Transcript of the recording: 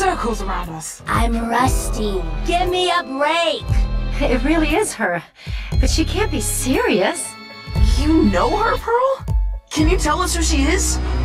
circles around us. I'm rusty. Give me a break. It really is her. But she can't be serious. You know her, Pearl? Can you tell us who she is?